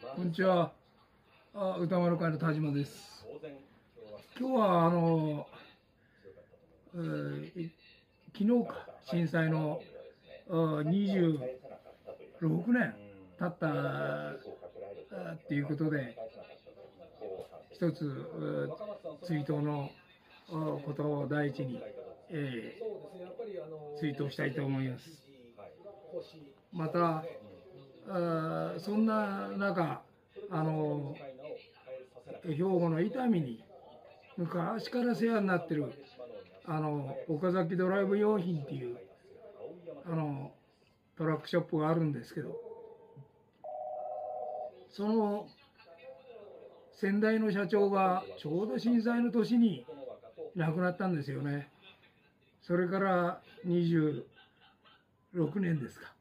こんにちは。歌丸会の田島です。今日は昨日か震災の26年経ったっていうことで、一つ追悼のことを第一に、追悼したいと思います。またそんな中、兵庫の伊丹に昔から世話になってる岡崎ドライブ用品っていうトラックショップがあるんですけど、その先代の社長がちょうど震災の年に亡くなったんですよね。それから26年ですか。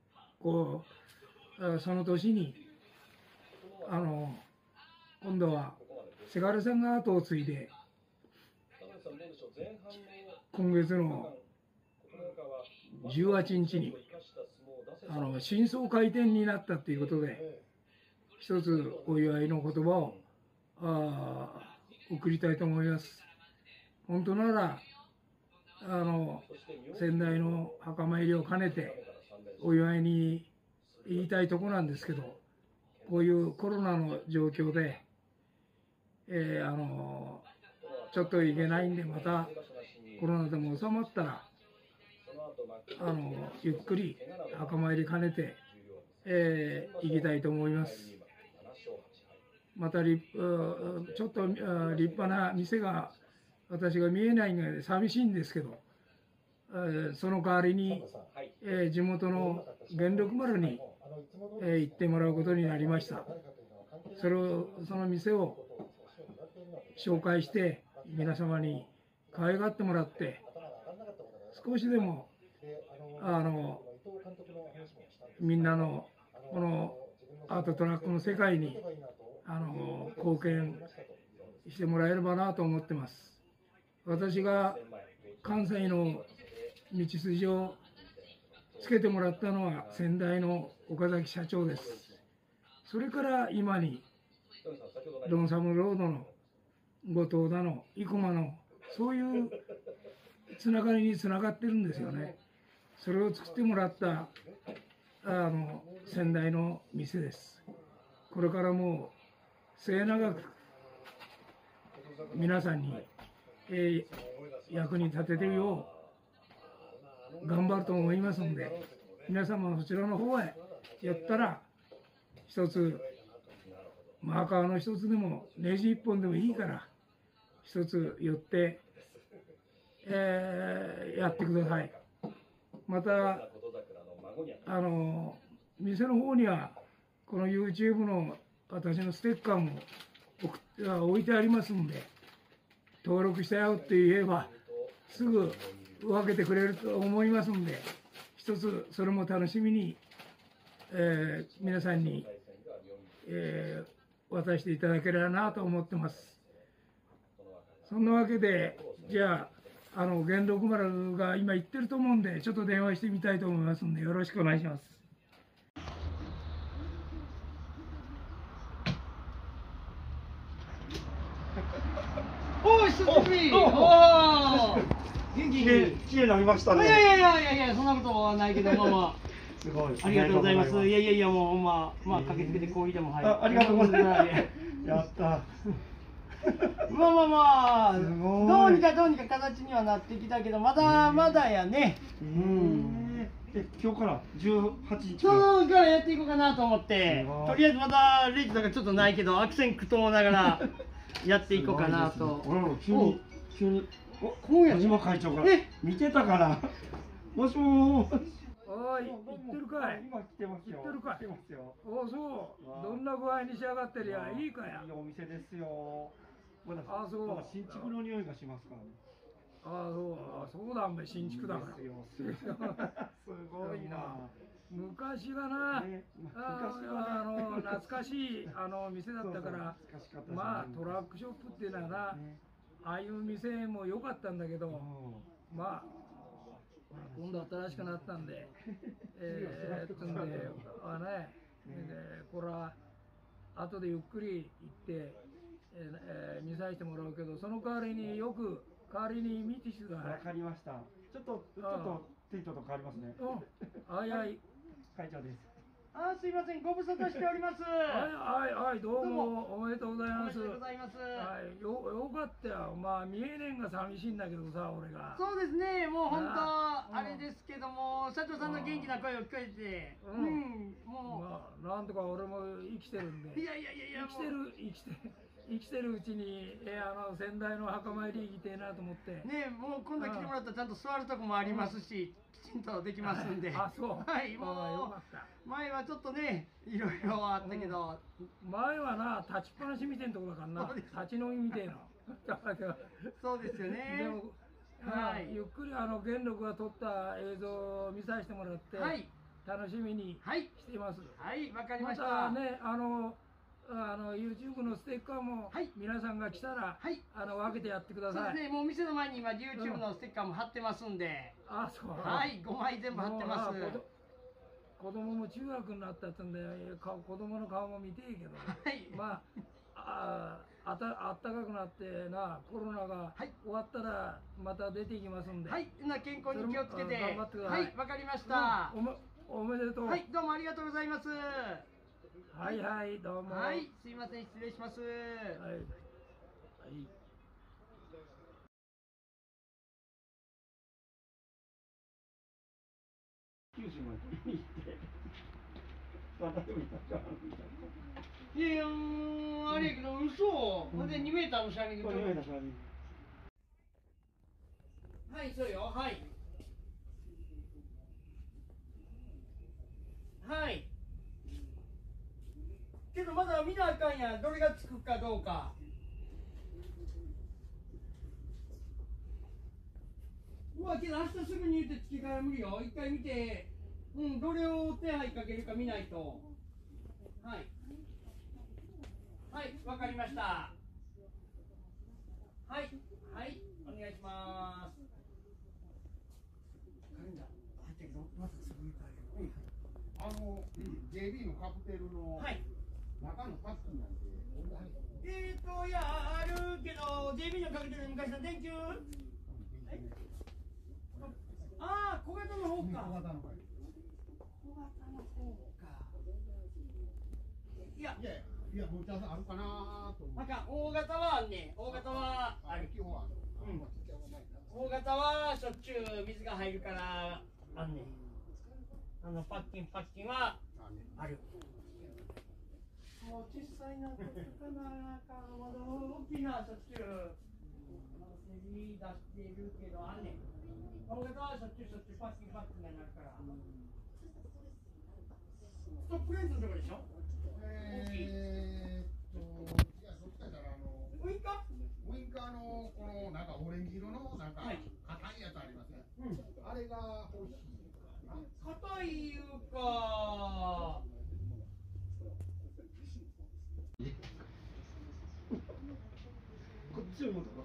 その年に今度はせがれさんが後を継いで、今月の18日に新装開店になったということで、一つお祝いの言葉を送りたいと思います。本当なら先代の墓参りを兼ねてお祝いに言いたいとこなんですけど、こういうコロナの状況で、ちょっといけないんで、またコロナでも収まったらゆっくり墓参り兼ねて、行きたいと思います。またちょっと立派な店が私が見えないので寂しいんですけど、その代わりに、地元の元禄丸に、行ってもらうことになりました。その店を紹介して皆様に可愛がってもらって、少しでもみんなのこのアートトラックの世界に貢献してもらえればなと思ってます。私が関西の道筋をつけてもらったのは先代の岡崎社長です。それから今にドンサムロードの後藤だの生駒のそういうつながりにつながってるんですよね。それを作ってもらった先代の店です。これからも末永く皆さんに、役に立ててるよう頑張ると思いますので、皆様そちらの方へ寄ったら一つマーカーの一つでもネジ一本でもいいから一つ寄って、やってください。また店の方にはこの YouTube の私のステッカーも置いてありますので、登録したよって言えばすぐ分けてくれると思いますので、一つそれも楽しみに、皆さんに、渡していただければなと思ってます。そんなわけで、じゃあ元禄丸が今行ってると思うんで、ちょっと電話してみたいと思いますので、よろしくお願いします。おー、久しぶり。元気に。 綺麗になりましたね。 いや、そんなことはないけど、 すごい。 ありがとうございます。いや、もう駆けつけてコーヒーでも、はい。 ありがとうございます。やった。 どうにか形にはなってきたけど、まだやね。 今日から18日今日からやっていこうかなと思って、とりあえずまだレジとかちょっとないけど、悪戦苦闘ながらやっていこうかなと。 急に田島会長が見てたから。もしもーし。 おい、行ってるかい。 今来てますよ。 行ってるかい。 来てますよ。 お、そう。どんな具合に仕上がってりゃいいかや。 いいお店ですよ。まだ新築の匂いがしますからね。 そうだ、新築だから。 すごいな。 昔はな、懐かしい店だったから、トラックショップっていうのはな、ああいう店も良かったんだけど、今度新しくなったんで、これは後でゆっくり行って、見させてもらうけど、その代わりに見てください。 わかりました。ちょっとテントと変わりますね。 はいはい。 会長です。すいません、ご無沙汰しております。 はい、どうもおめでとうございます。 おめでとうございます。 よかったよ。まあ見えねんが寂しいんだけどさ、俺が。 そうですね、もう本当あれですけども、社長さんの元気な声を聞こえて、もうまあなんとか俺も生きてるんで。 いや生きてるうちに先代の墓参り行きてえなと思って。 ね、もう今度来てもらったらちゃんと座るとこもありますし、きちんとできますんで。 そう。 はい、もう前はちょっとね、いろいろあったけど、 前はな、立ちっぱなしみてえんとこだからな、立ち飲みみてえな。 そうですよね。 でも、ゆっくり元禄が撮った映像を見させてもらって、楽しみにしています。 はい、わかりました。 またね、YouTube のステッカーも皆さんが来たら、分けてやってください。 そうですね、もう店の前に今 YouTube のステッカーも貼ってますんで、 そう。 はい、5枚全部貼ってます。 子供も中学になったってんで、子供の顔も見てえけど、まああったかくなってな、コロナが終わったらまた出ていきますんで、 健康に気をつけて頑張ってください。 はい、わかりました。 おめでとう。 はい、どうもありがとうございます。 はいどうも。 はい、すいません、失礼します。九州まで行っていやいや、あれやけど、嘘。ほんで2メーターのシャーニング。はい、そうよ、はい。はい。けどまだ見なあかんやん、どれがつくかどうか。けど明日すぐに言って月から無理よ。一回見て、どれを手配かけるか見ないと。はい。はい、わかりました。はい、お願いします。カレンダー入ったけど、またすぐ見たよ。 JB のカプテルの中のパッキンなんて、 いや、あるけど、JB のカプテル昔の電球。小型の方か。小型の方か。いや、もうちょっとあるかなと思って。大型はあんねん。大型はある。大型はしょっちゅう水が入るからあんねん。パッキンはある。もう小さいなとかな、まだ大きなしょっちゅうセリ出してるけどあんねん。大型はしょっちゅうパッキンになるから。ストップレンズのとこでしょ。 ウインカーのこのなんかオレンジ色のなんか硬いやつありますね。あれが欲しい。 硬いいうか。こっちを持ってます。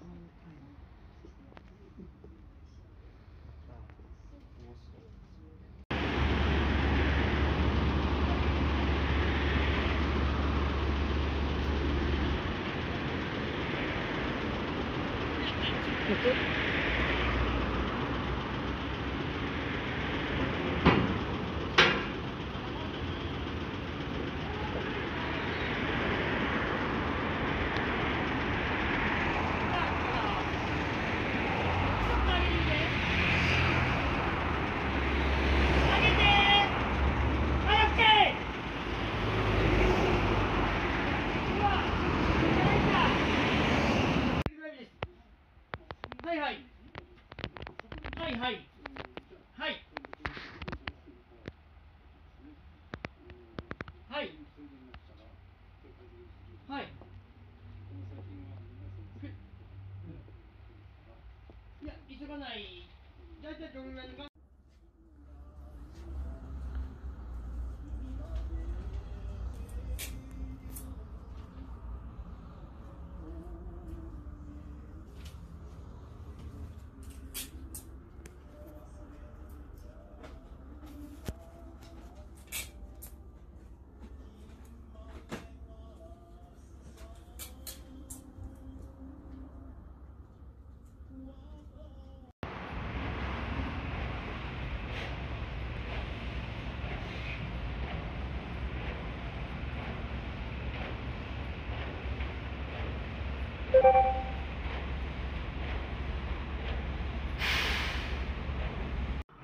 いや、急がない。じゃあどれぐらいの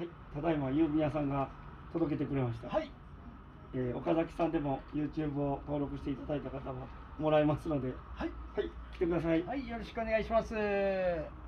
はい、ただいま郵便屋さんが届けてくれました。 はい。 岡崎さんでも YouTube を登録していただいた方ももらえますので、 はい。 はい、来てください。 はい、よろしくお願いします。